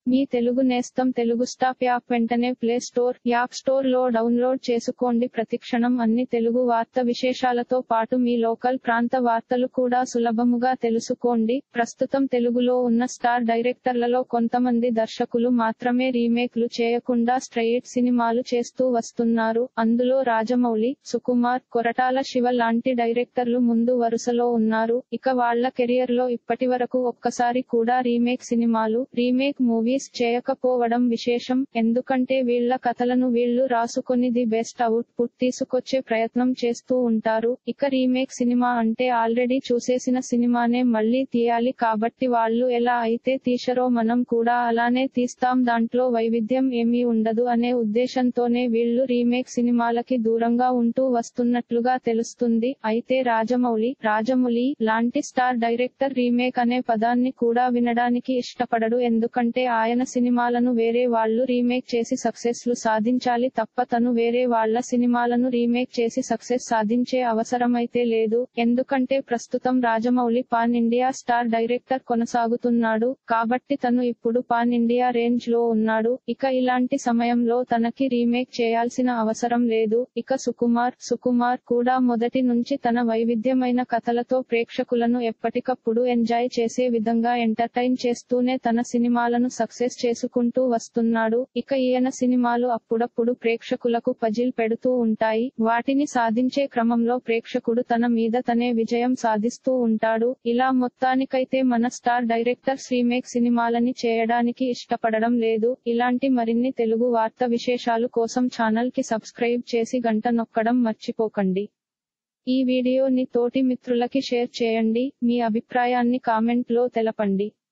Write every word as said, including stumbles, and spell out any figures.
మీ తెలుగు నేస్తం Telugu stop app వెంటనే play store, app store లో డౌన్లోడ్ చేసుకోండి. ప్రతిక్షణం అన్ని తెలుగు వార్త విశేషాలతో పాటు మీ లోకల్ ప్రాంత వార్తలు కూడా సులభముగా తెలుసుకోండి. ప్రస్తుతం తెలుగులో ఉన్న స్టార్ డైరెక్టర్లలో కొంతమంది దర్శకులు మాత్రమే రీమేక్లు చేయకుండా స్ట్రెయిట్ సినిమాలు చేస్తూ వస్తున్నారు. అందులో రాజమౌళి, సుకుమార్, కొరటాల శివ లాంటి డైరెక్టర్లు ముందు వరుసలో ఉన్నారు. ఇక వాళ్ల కెరియర్ లో ఇప్పటివరకు ఒక్కసారి కూడా రీమేక్ సినిమాలు, రీమేక్ మూవీ చేయకపోవడం విశేషం. ఎందుకంటే వీళ్ల కథలను వీళ్లు రాసుకొని ది బెస్ట్ అవుట్ పుట్ తీసుకొచ్చే ప్రయత్నం చేస్తూ ఉంటారు. ఇక రీమేక్ సినిమా అంటే ఆల్రెడీ చూసేసిన సినిమానే మళ్లీ తీయాలి కాబట్టి వాళ్ళు ఎలా అయితే తీశారో మనం కూడా అలానే తీస్తాం, దాంట్లో వైవిధ్యం ఏమీ ఉండదు అనే ఉద్దేశంతోనే వీళ్లు రీమేక్ సినిమాలకి దూరంగా ఉంటూ వస్తున్నట్లుగా తెలుస్తుంది. అయితే రాజమౌళి, రాజమౌళి లాంటి స్టార్ డైరెక్టర్ రీమేక్ అనే పదాన్ని కూడా వినడానికి ఇష్టపడడు. ఎందుకంటే ఆయన సినిమాలను వేరే వాళ్లు రీమేక్ చేసి సక్సెస్ లు సాధించాలి తప్ప తను వేరే వాళ్ల సినిమాలను రీమేక్ చేసి సక్సెస్ సాధించే అవసరమైతే లేదు. ఎందుకంటే ప్రస్తుతం Rajamouli pan India star director కొనసాగుతున్నాడు కాబట్టి తను ఇప్పుడు పాన్ ఇండియా రేంజ్ లో ఉన్నాడు. ఇక ఇలాంటి సమయంలో తనకి రీమేక్ చేయాల్సిన అవసరం లేదు. ఇక సుకుమార్, సుకుమార్ కూడా మొదటి నుంచి తన వైవిధ్యమైన కథలతో ప్రేక్షకులను ఎప్పటికప్పుడు ఎంజాయ్ చేసే విధంగా ఎంటర్టైన్ చేస్తూనే తన సినిమాలను సక్సెస్ చేసుకుంటూ వస్తున్నాడు. ఇక ఈయన సినిమాలు అప్పుడప్పుడు ప్రేక్షకులకు పజిల్ పెడుతూ ఉంటాయి. వాటిని సాధించే క్రమంలో ప్రేక్షకుడు తన మీద తనే విజయం సాధిస్తూ ఉంటాడు. ఇలా మొత్తానికైతే మన స్టార్ డైరెక్టర్స్ రీమేక్ సినిమాలని చేయడానికి ఇష్టపడడం లేదు. ఇలాంటి మరిన్ని తెలుగు వార్త విశేషాలు కోసం ఛానల్ కి సబ్స్క్రైబ్ చేసి గంట నొక్కడం మర్చిపోకండి. ఈ వీడియోని తోటి మిత్రులకి షేర్ చేయండి. మీ అభిప్రాయాన్ని కామెంట్ లో తెలపండి.